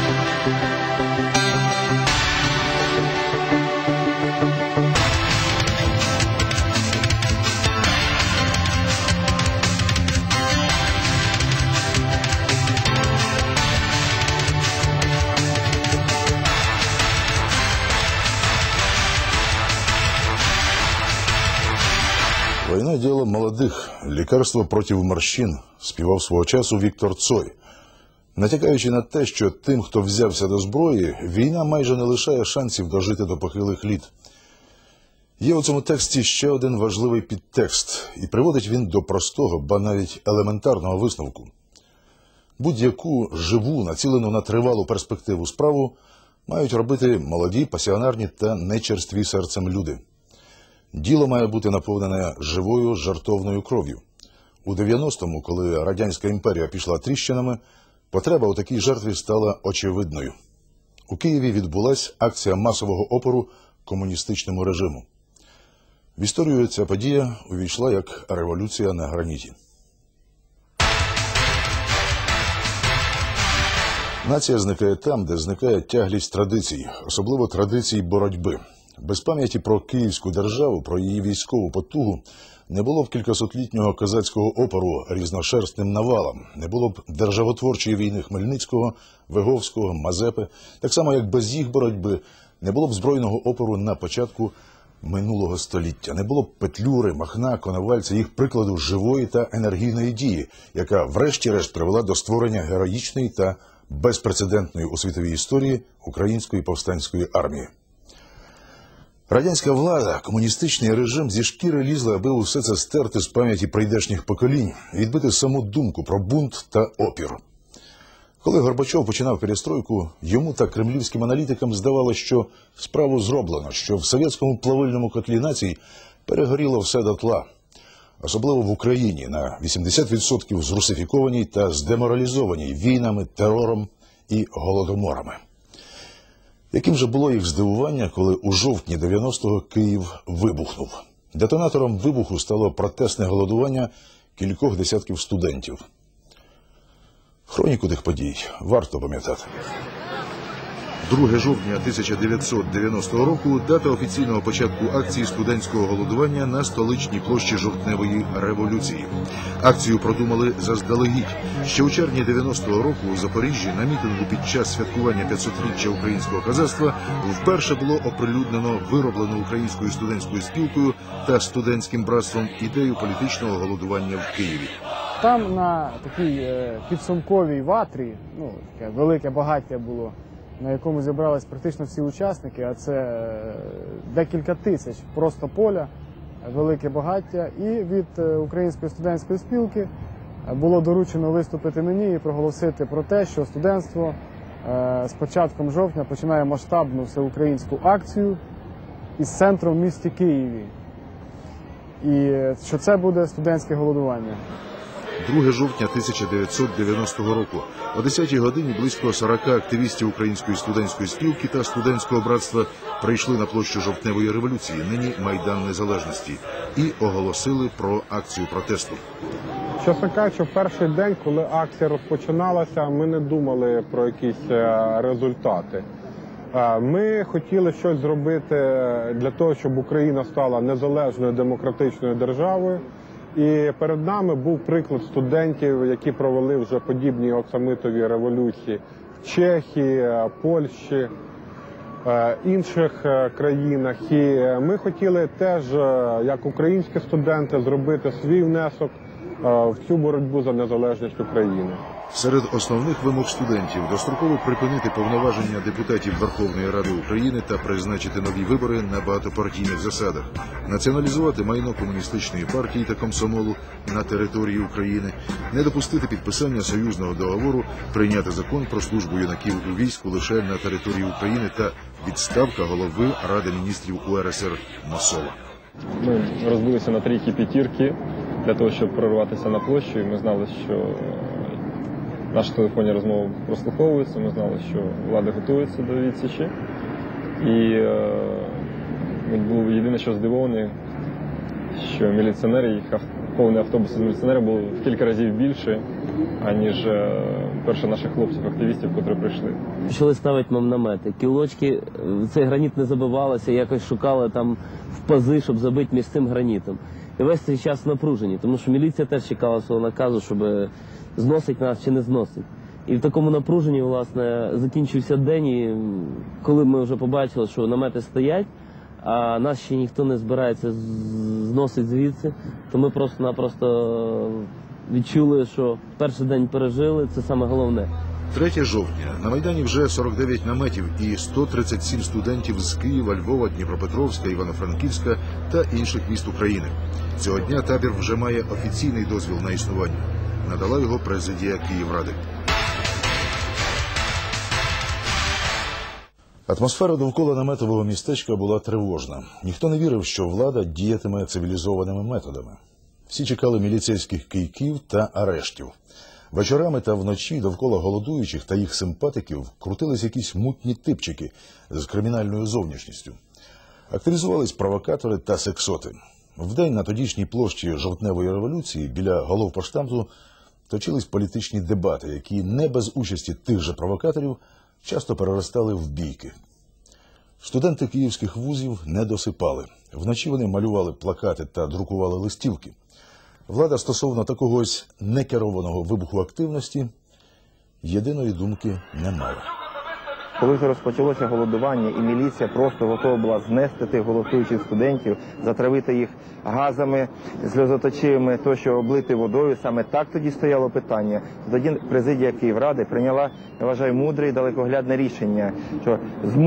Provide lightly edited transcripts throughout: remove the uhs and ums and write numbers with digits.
«Война – дело молодих. Лікарство проти морщин», – співав свого часу Віктор Цой. Натякаючи на те, що тим, хто взявся до зброї, війна майже не лишає шансів дожити до похилих літ. Є у цьому тексті ще один важливий підтекст, і приводить він до простого, ба навіть елементарного висновку. Будь-яку живу, націлену на тривалу перспективу справу мають робити молоді, пасіонарні та нечерстві серцем люди. Діло має бути наповнене живою, жартовною кров'ю. У 90-му, коли Радянська імперія пішла тріщинами, потреба у такій жертві стала очевидною. У Києві відбулась акція масового опору комуністичному режиму. В історію ця подія увійшла як революція на граніті. Нація зникає там, де зникає тяглість традицій, особливо традицій боротьби. Без пам'яті про Київську державу, про її військову потугу, не було б кількасотлітнього козацького опору різношерстним навалам, не було б державотворчої війни Хмельницького, Виговського, Мазепи, так само як без їх боротьби не було б збройного опору на початку минулого століття, не було б Петлюри, Махна, Коновальця, їх прикладу живої та енергійної дії, яка врешті-решт привела до створення героїчної та безпрецедентної у світовій історії української повстанської армії. Радянська влада, комуністичний режим зі шкіри лізли, аби усе це стерти з пам'яті прийдешніх поколінь, відбити саму думку про бунт та опір. Коли Горбачов починав перестройку, йому та кремлівським аналітикам здавалося, що справу зроблено, що в совєтському плавильному котлі націй перегоріло все дотла. Особливо в Україні, на 80% зрусифікованій та здеморалізованій війнами, терором і голодоморами. Яким же було їх здивування, коли у жовтні 90-го Київ вибухнув. Детонатором вибуху стало протестне голодування кількох десятків студентів. Хроніку тих подій варто пам'ятати. 2 жовтня 1990 року – дата офіційного початку акції студентського голодування на столичній площі Жовтневої революції. Акцію продумали заздалегідь. Ще у червні 90-го року у Запоріжжі на мітингу під час святкування 500-річчя українського козацтва вперше було оприлюднено вироблену українською студентською спілкою та студентським братством ідею політичного голодування в Києві. Там на такій підсумковій ватрі, таке велике багаття було, на якому зібрались практично всі учасники, а це декілька тисяч просто поля, велике багаття. І від Української студентської спілки було доручено виступити мені і проголосити про те, що студентство з початком жовтня починає масштабну всеукраїнську акцію із центром в місті Києві. І що це буде студентське голодування. 2 жовтня 1990 року. О 10-й годині близько 40 активістів Української студентської спілки та студентського братства прийшли на площу Жовтневої революції, нині Майдан Незалежності, і оголосили про акцію протесту. Чесно кажучи, в перший день, коли акція розпочиналася, ми не думали про якісь результати. Ми хотіли щось зробити для того, щоб Україна стала незалежною демократичною державою. І перед нами був приклад студентів, які провели вже подібні оксамитові революції в Чехії, Польщі, інших країнах. І ми хотіли теж, як українські студенти, зробити свій внесок в цю боротьбу за незалежність України. Серед основних вимог студентів – достроково припинити повноваження депутатів Верховної Ради України та призначити нові вибори на багатопартійних засадах, націоналізувати майно комуністичної партії та комсомолу на території України, не допустити підписання союзного договору, прийняти закон про службу юнаків у війську лише на території України та відставка голови Ради міністрів УРСР Мосова. Ми розбилися на трійки п'ятірки для того, щоб прорватися на площу, і ми знали, що наші телефонні розмови прослуховуються, ми знали, що влада готується до відсічі. І ми були єдине, що здивовані, що міліціонери, їх повний автобус з міліціонерів було в кілька разів більше, аніж по-перше, наших хлопців, активістів, котрі прийшли. Почали ставити нам намети. Кілочки, цей граніт не забивалося, якось шукали там в пази, щоб забити між цим гранітом. І весь цей час напружені, тому що міліція теж чекала свого наказу, щоб зносить нас чи не зносить. І в такому напруженні, власне, закінчився день, і коли ми вже побачили, що намети стоять, а нас ще ніхто не збирається зносити звідси, то ми просто-напросто відчули, що перший день пережили, це саме головне. 3 жовтня. На Майдані вже 49 наметів і 137 студентів з Києва, Львова, Дніпропетровська, Івано-Франківська та інших міст України. Цього дня табір вже має офіційний дозвіл на існування. Надала його президія Київради. Атмосфера довкола наметового містечка була тривожна. Ніхто не вірив, що влада діятиме цивілізованими методами. Всі чекали міліцейських кийків та арештів. Вечорами та вночі довкола голодуючих та їх симпатиків крутились якісь мутні типчики з кримінальною зовнішністю. Активізувались провокатори та сексоти. Вдень на тодішній площі Жовтневої революції біля головпоштамту точились політичні дебати, які не без участі тих же провокаторів часто переростали в бійки. Студенти київських вузів не досипали. Вночі вони малювали плакати та друкували листівки. Влада стосовно такого ось некерованого вибуху активності єдиної думки не мала. Коли вже розпочалося голодування, і міліція просто готова була знести тих голосуючих студентів, затравити їх газами, сльозоточивими, тощо облити водою, саме так тоді стояло питання. Тоді президія Київради прийняла, я вважаю, мудре і далекоглядне рішення, що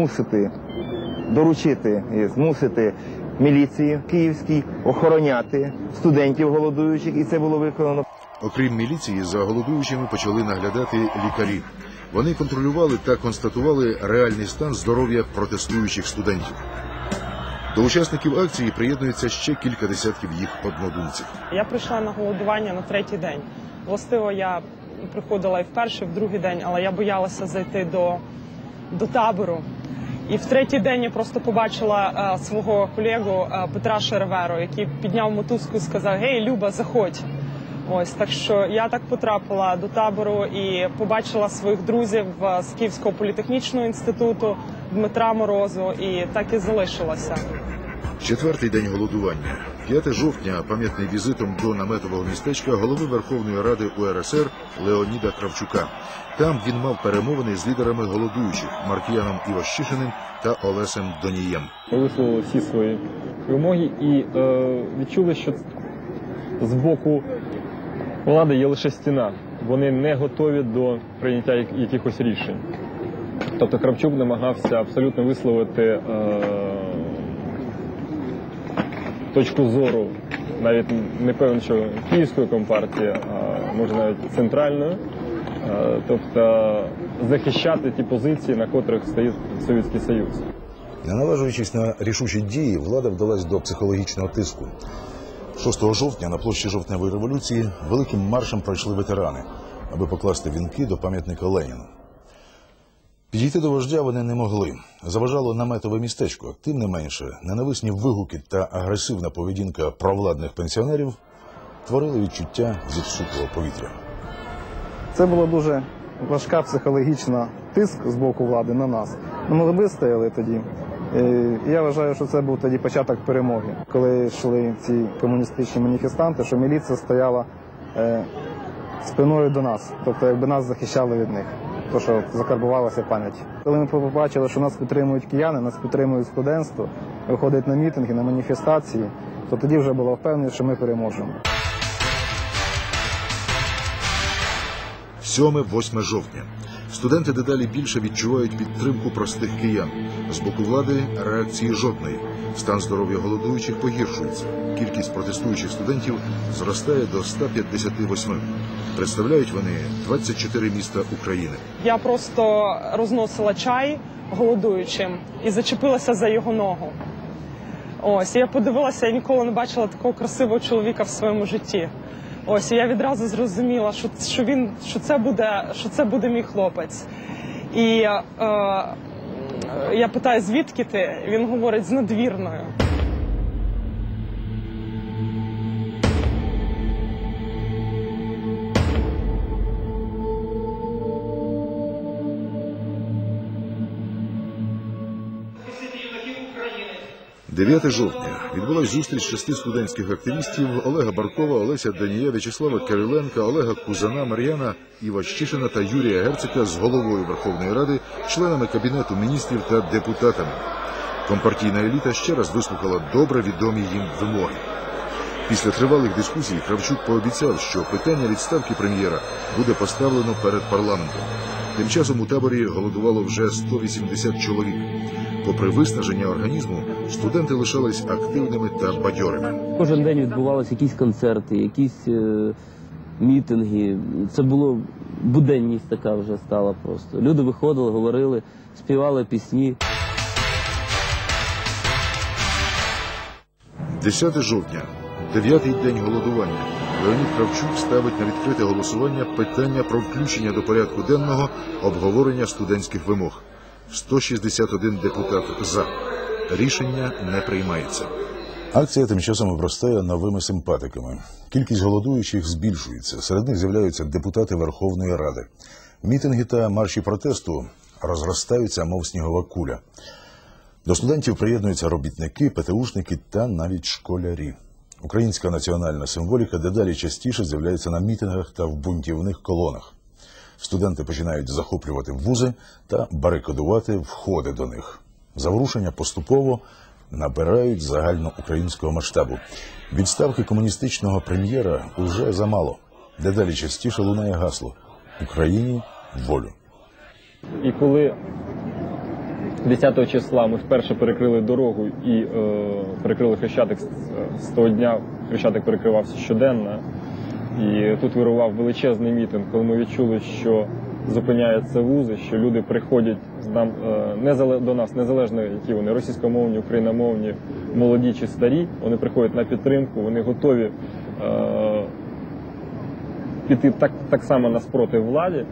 змусити міліції київській охороняти студентів голодуючих, і це було виконано. Окрім міліції, за голодуючими почали наглядати лікарі. Вони контролювали та констатували реальний стан здоров'я протестуючих студентів. До учасників акції приєднується ще кілька десятків їх однодумців. Я прийшла на голодування на 3-й день. Властиво, я приходила і в перший, і в другий день, але я боялася зайти до табору. І в 3-й день я просто побачила свого колегу Петра Шерверу, який підняв мотузку і сказав: «Гей, Люба, заходь». Ось, так що я так потрапила до табору і побачила своїх друзів з Київського політехнічного інституту, Дмитра Морозу, і так і залишилася. 4-й день голодування. 5 жовтня пам'ятний візитом до наметового містечка голови Верховної Ради УРСР Леоніда Кравчука. Там він мав перемовини з лідерами голодуючих Маркіяном Іващишиним та Олесем Донієм. Ми висловили всі свої вимоги і відчули, що з боку влади є лише стіна. Вони не готові до прийняття якихось рішень. Тобто Кравчук намагався абсолютно висловити точку зору, навіть не певно, що київської компартії, а може навіть центральної. Тобто захищати ті позиції, на котрих стоїть Совєтський Союз. Не наважуючись на рішучі дії, влада вдалась до психологічного тиску. 6 жовтня на площі Жовтневої революції великим маршем пройшли ветерани, аби покласти вінки до пам'ятника Леніну. Підійти до вождя вони не могли. Заважало наметове містечко. Тим не менше, ненависні вигуки та агресивна поведінка провладних пенсіонерів творили відчуття зіпсутого повітря. Це була дуже важка психологічна тиск з боку влади на нас. Ми вистояли тоді. Я вважаю, що це був тоді початок перемоги, коли йшли ці комуністичні маніфестанти, що міліція стояла спиною до нас, тобто якби нас захищали від них, то що закарбувалася пам'ять. Коли ми побачили, що нас підтримують кияни, нас підтримують студентство, виходять на мітинги, на маніфестації, то тоді вже було впевненість, що ми переможемо. 7-8 жовтня. Студенти дедалі більше відчувають підтримку простих киян. З боку влади реакції жодної. Стан здоров'я голодуючих погіршується. Кількість протестуючих студентів зростає до 158. Представляють вони 24 міста України. Я просто розносила чай голодуючим і зачепилася за його ногу. Ось, я подивилася, я ніколи не бачила такого красивого чоловіка в своєму житті. Ось, і я відразу зрозуміла, що це буде мій хлопець. І я питаю, звідки ти? Він говорить, з Надвірної. 9 жовтня відбулась зустріч 6 студентських активістів Олега Баркова, Олеся Данія, В'ячеслава Кириленка, Олега Кузана, Мар'яна Іващишина та Юрія Герцика з головою Верховної Ради, членами Кабінету міністрів та депутатами. Компартійна еліта ще раз вислухала добре відомі їм вимоги. Після тривалих дискусій Кравчук пообіцяв, що питання відставки прем'єра буде поставлено перед парламентом. Тим часом у таборі голодувало вже 180 чоловік. Попри виснаження організму, студенти лишались активними та бадьорими. Кожен день відбувалися якісь концерти, якісь мітинги. Це було буденність така вже стала просто. Люди виходили, говорили, співали пісні. 10 жовтня, 9-й день голодування. Леонід Кравчук ставить на відкрите голосування питання про включення до порядку денного обговорення студентських вимог. 161 депутат «за». Рішення не приймається. Акція тим часом обростає новими симпатиками. Кількість голодуючих збільшується. Серед них з'являються депутати Верховної Ради. Мітинги та марші протесту розростаються, мов снігова куля. До студентів приєднуються робітники, ПТУшники та навіть школярі. Українська національна символіка дедалі частіше з'являється на мітингах та в бунтівних колонах. Студенти починають захоплювати вузи та барикадувати входи до них. Заворушення поступово набирають загальноукраїнського масштабу. Відставки комуністичного прем'єра уже замало. Дедалі частіше лунає гасло «Україні волю». І коли 10 числа ми вперше перекрили дорогу і перекрили Хрещатик, з того дня Хрещатик перекривався щоденно. І тут вирував величезний мітинг, коли ми відчули, що зупиняються вузи, що люди приходять до нас, незалежно які вони, російськомовні, україномовні, молоді чи старі, вони приходять на підтримку, вони готові піти так само наспроти владі.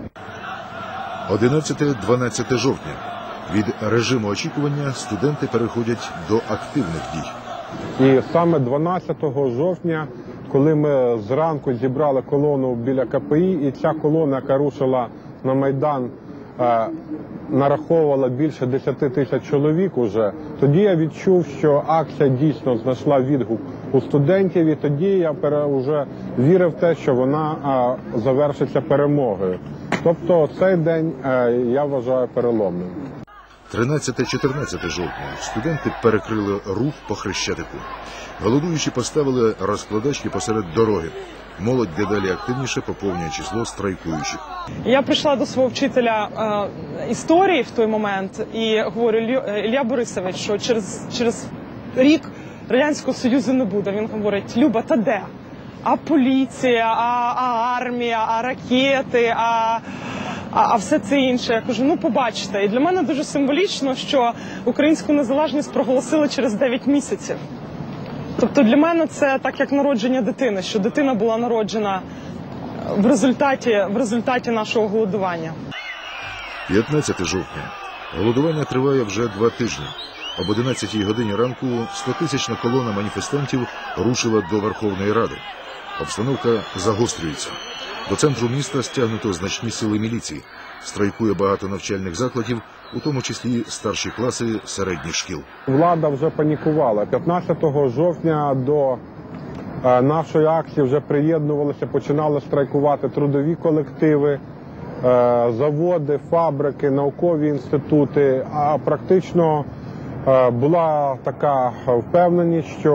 11-12 жовтня. Від режиму очікування студенти переходять до активних дій. І саме 12 жовтня, коли ми зранку зібрали колону біля КПІ, і ця колона, яка рушила на Майдан, нараховувала більше 10 тисяч чоловік уже, тоді я відчув, що акція дійсно знайшла відгук у студентів, і тоді я вже вірив в те, що вона завершиться перемогою. Тобто цей день я вважаю переломним. 13-14 жовтня студенти перекрили рух по Хрещатику. Голодуючі поставили розкладачки посеред дороги. Молодь дедалі активніше поповнює число страйкуючих. Я прийшла до свого вчителя історії в той момент і говорю: Ілля Борисович, що через рік Радянського Союзу не буде. Він говорить: Люба, та де? А поліція, а армія, а ракети, а все це інше. Я кажу, побачите. І для мене дуже символічно, що українську незалежність проголосили через 9 місяців. Тобто для мене це так, як народження дитини, що дитина була народжена в результаті нашого голодування. 15 жовтня. Голодування триває вже 2 тижні. Об 11-й годині ранку 100-тисячна колона маніфестантів рушила до Верховної Ради. Обстановка загострюється. До центру міста стягнуто значні сили міліції. Страйкує багато навчальних закладів, у тому числі старші класи середніх шкіл. Влада вже панікувала. 15 жовтня до нашої акції вже приєднувалися, починали страйкувати трудові колективи, заводи, фабрики, наукові інститути. А практично була така впевненість, що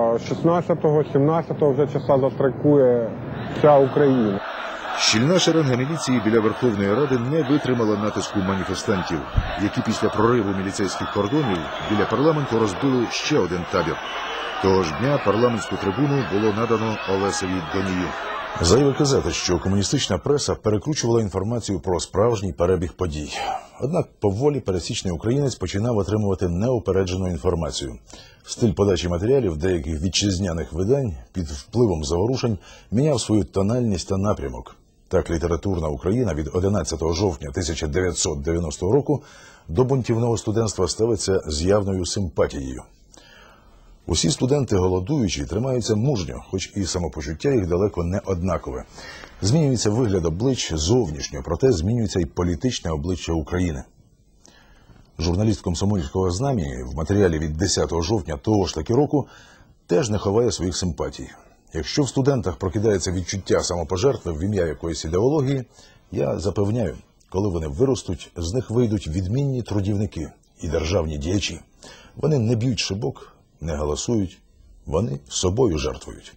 16-17 вже числа застрайкує вся Україна. Щільна шеренга міліції біля Верховної Ради не витримала натиску маніфестантів, які після прориву міліцейських кордонів біля парламенту розбили ще один табір. Того ж дня парламентську трибуну було надано Олесеві Данію. Зайве казати, що комуністична преса перекручувала інформацію про справжній перебіг подій. Однак поволі пересічний українець починав отримувати неупереджену інформацію. Стиль подачі матеріалів деяких вітчизняних видань під впливом заворушень міняв свою тональність та напрямок. Так, літературна Україна від 11 жовтня 1990 року до бунтівного студентства ставиться з явною симпатією. Усі студенти голодуючі тримаються мужньо, хоч і самопочуття їх далеко не однакове. Змінюється вигляд облич зовнішньо, проте змінюється і політичне обличчя України. Журналіст «Комсомольського знам'я» в матеріалі від 10 жовтня того ж таки року теж не ховає своїх симпатій. Якщо в студентах прокидається відчуття самопожертви в ім'я якоїсь ідеології, я запевняю, коли вони виростуть, з них вийдуть відмінні трудівники і державні діячі. Вони не б'ють шибок, не галасують, вони собою жертвують.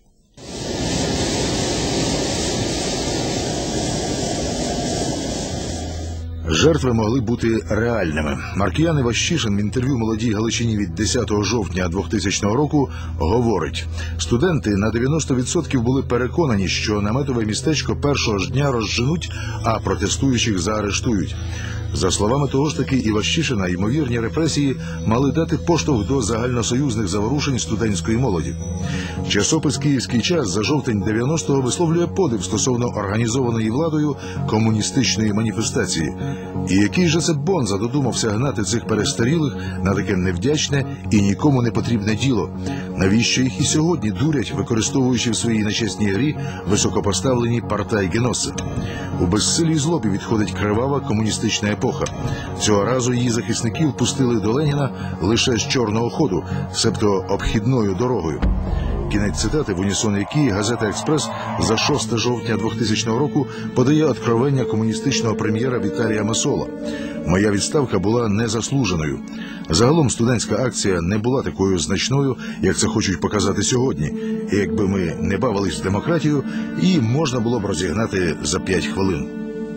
Жертви могли бути реальними. Маркіян Іващишин в інтерв'ю «Молодій Галичині» від 10 жовтня 2000 року говорить, студенти на 90% були переконані, що наметове містечко першого ж дня розженуть, а протестуючих заарештують. За словами того ж таки Іващишина, ймовірні репресії мали дати поштовх до загальносоюзних заворушень студентської молоді. Часопис «Київський час» за жовтень 90-го висловлює подив стосовно організованої владою комуністичної маніфестації. І який же це Бонза додумався гнати цих перестарілих на таке невдячне і нікому не потрібне діло? Навіщо їх і сьогодні дурять, використовуючи в своїй нечесній грі високопоставлені партайгеноси? У безсилій злобі відходить кривава комуністична епоха. Цього разу її захисників пустили до Леніна лише з чорного ходу, себто обхідною дорогою. Кінець цитати, в унісон якій газета «Експрес» за 6 жовтня 2000 року подає откровення комуністичного прем'єра Віталія Масола. «Моя відставка була незаслуженою. Загалом студентська акція не була такою значною, як це хочуть показати сьогодні. І якби ми не бавились в демократію, її можна було б розігнати за 5 хвилин».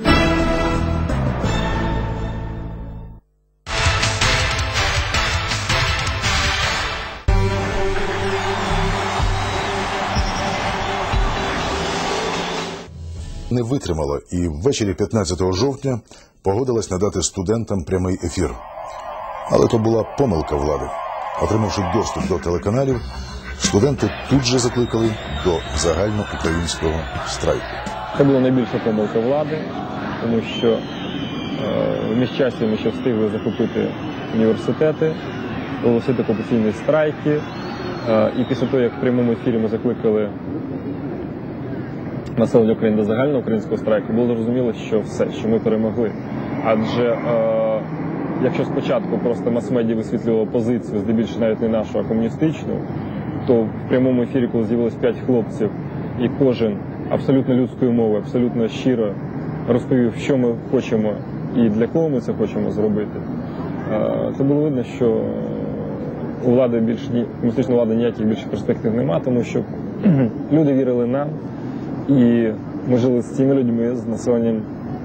Не витримала і ввечері 15 жовтня погодилась надати студентам прямий ефір. Але то була помилка влади. Отримавши доступ до телеканалів, студенти тут же закликали до загальноукраїнського страйку. Це була найбільша помилка влади, тому що в міжчасі ми ще встигли захопити університети, оголосити окупаційні страйки. І після того, як в прямому ефірі ми закликали населення України до загального українського страйку, було зрозуміло, що все, що ми перемогли. Адже якщо спочатку просто мас-медіа висвітлювало позицію, здебільшого навіть не нашу, а комуністичну, то в прямому ефірі, коли з'явилось 5 хлопців, і кожен абсолютно людською мовою, абсолютно щиро розповів, що ми хочемо і для кого ми це хочемо зробити, то було видно, що у влади комуністичної влади ніяких більше перспектив нема, тому що люди вірили нам, і ми жили з цими людьми, з населенням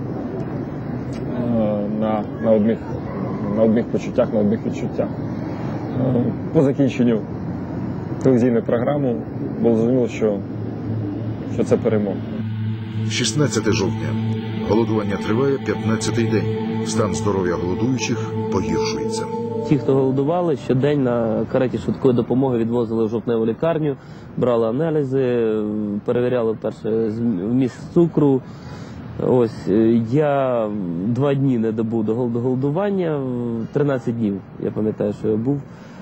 на одних почуттях, на одних відчуттях. По закінченню телевізійної програми було зрозуміло, що це перемога. 16 жовтня. Голодування триває 15-й день. Стан здоров'я голодуючих погіршується. Ті, хто голодували, щодень на кареті швидкої допомоги відвозили в жовтневу лікарню, брали аналізи, перевіряли перше вміст цукру. Ось, я 2 дні не добув до голодування, 13 днів, я пам'ятаю, що я був.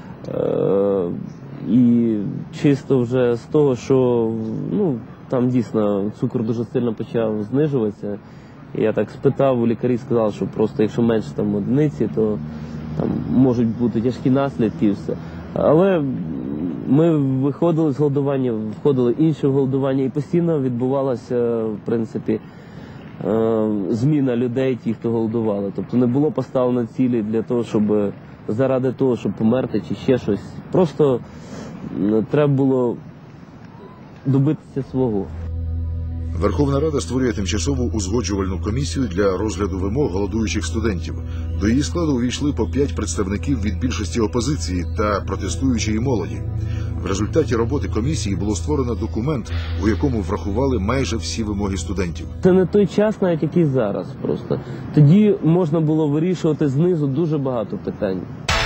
І чисто вже з того, що там дійсно цукор дуже сильно почав знижуватися. І я так спитав, у лікарі сказали, що просто якщо менше там одиниці, то там можуть бути тяжкі наслідки і все. Але ми виходили з голодування, входили інші в голодування, і постійно відбувалася, в принципі, зміна людей, ті, хто голодували. Тобто не було поставлено цілі для того, щоб заради того, щоб померти чи ще щось. Просто треба було добитися свого. Верховна Рада створює тимчасову узгоджувальну комісію для розгляду вимог голодуючих студентів. До її складу увійшли по 5 представників від більшості опозиції та протестуючої молоді. В результаті роботи комісії було створено документ, у якому врахували майже всі вимоги студентів. Це не той час, навіть який зараз просто. Тоді можна було вирішувати знизу дуже багато питань.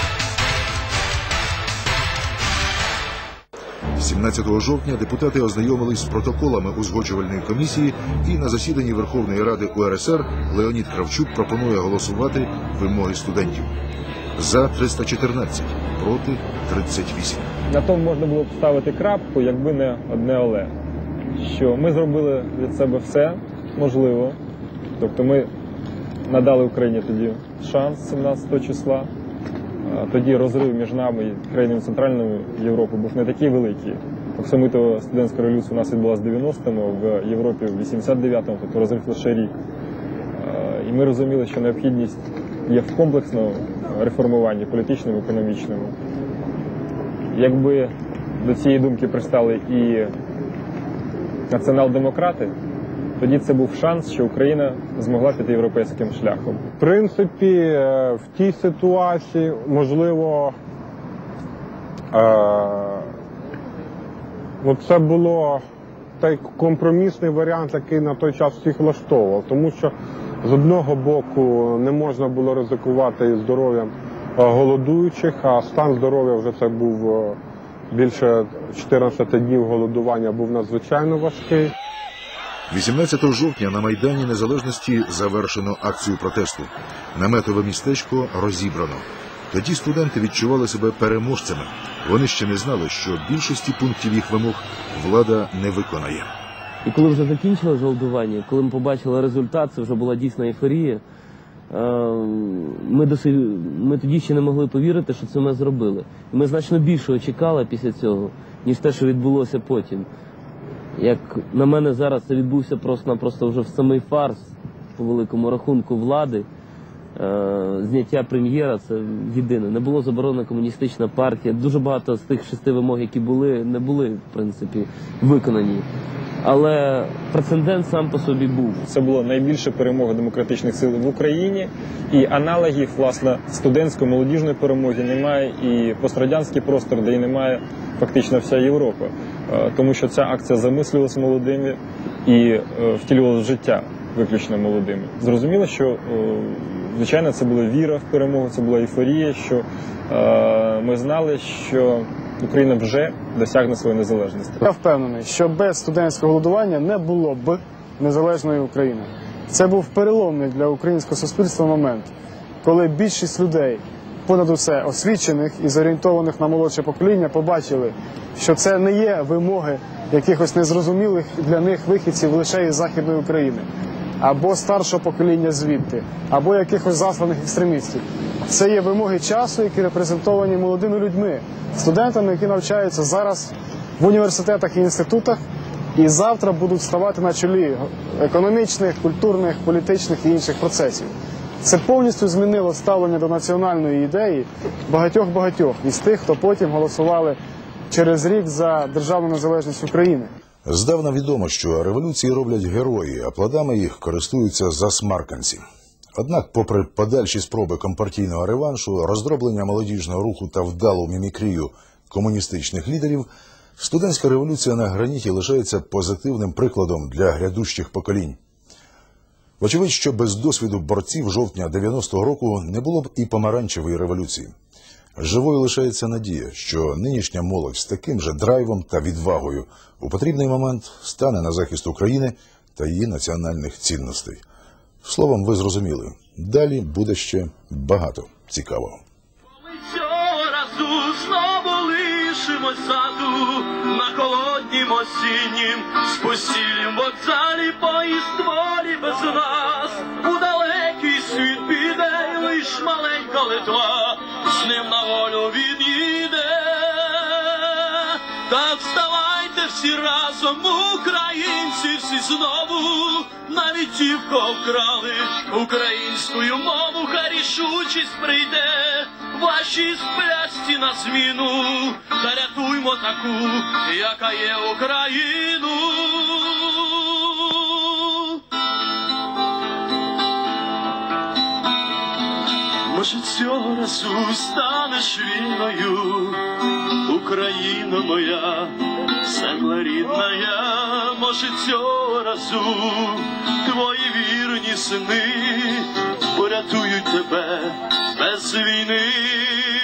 17 жовтня депутати ознайомились з протоколами узгоджувальної комісії, і на засіданні Верховної Ради УРСР Леонід Кравчук пропонує голосувати вимоги студентів. За 314, проти 38. На тому можна було б ставити крапку, якби не одне але. Що ми зробили від себе все можливо. Тобто ми надали Україні тоді шанс 17 числа. Тоді розрив між нами і країнами Центральної Європи був не такий великий. Оксамитова студентська революція у нас відбулася в 90-му, в Європі в 89-му, тобто розрив лише рік. І ми розуміли, що необхідність є в комплексному реформуванні, політичному, економічному. Якби до цієї думки пристали і націонал-демократи, тоді це був шанс, що Україна змогла піти європейським шляхом. В принципі, в тій ситуації, можливо, це було той компромісний варіант, який на той час всіх влаштовував. Тому що з одного боку не можна було ризикувати і здоров'ям голодуючих, а стан здоров'я вже це був більше 14 днів голодування, був надзвичайно важкий. 18 жовтня на Майдані Незалежності завершено акцію протесту. Наметове містечко розібрано. Тоді студенти відчували себе переможцями. Вони ще не знали, що більшості пунктів їх вимог влада не виконає. І коли вже закінчилось голодування, коли ми побачили результат, це вже була дійсна ейфорія, ми тоді ще не могли повірити, що це ми зробили. І ми значно більше чекали після цього, ніж те, що відбулося потім. Як на мене зараз це відбувся просто-напросто вже в самий фарс, по великому рахунку влади. Зняття прем'єра – це єдине. Не було заборонена комуністична партія. Дуже багато з тих 6 вимог, які були, не були, в принципі, виконані. Але прецедент сам по собі був. Це була найбільша перемога демократичних сил в Україні. І аналогів, власне, студентської, молодіжної перемоги немає і пострадянський простор, де і немає фактично вся Європа. Тому що ця акція замислювалася молодими і втілювалася в життя виключно молодими. Зрозуміло, що, звичайно, це була віра в перемогу, це була ейфорія, що ми знали, що Україна вже досягне своєї незалежності. Я впевнений, що без студентського голодування не було б незалежної України. Це був переломний для українського суспільства момент, коли більшість людей, понад усе освічених і зорієнтованих на молодше покоління, побачили, що це не є вимоги якихось незрозумілих для них вихідців лише із Західної України, або старшого покоління звідти, або якихось засланих екстремістів. Це є вимоги часу, які репрезентовані молодими людьми, студентами, які навчаються зараз в університетах і інститутах, і завтра будуть ставати на чолі економічних, культурних, політичних і інших процесів. Це повністю змінило ставлення до національної ідеї багатьох із тих, хто потім голосували через рік за державну незалежність України. Здавна відомо, що революції роблять герої, а плодами їх користуються засмарканці. Однак, попри подальші спроби компартійного реваншу, роздроблення молодіжного руху та вдалу мімікрію комуністичних лідерів, студентська революція на граніті лишається позитивним прикладом для грядущих поколінь. Вочевидь, що без досвіду борців жовтня 90-го року не було б і помаранчевої революції. Живою лишається надія, що нинішня молодь з таким же драйвом та відвагою у потрібний момент стане на захист України та її національних цінностей. Словом, ви зрозуміли, далі буде ще багато цікавого. Цього разу знову лишимось ззаду на холоднім осіннім спустілім вокзалі, поїзд волі без нас у далекий світ піде, і лиш маленька Литва з ним на волю від'їде. Так вставайте всі разом, українці, всі знову, навіть ті, кого вкрали українською мову, хай рішучість прийде вашій сплясті на зміну, та рятуймо таку, яка є Україну. Може, цього разу станеш вільною, Україна моя, земля рідна я. Може, цього разу твої вірні сини порятують тебе без війни.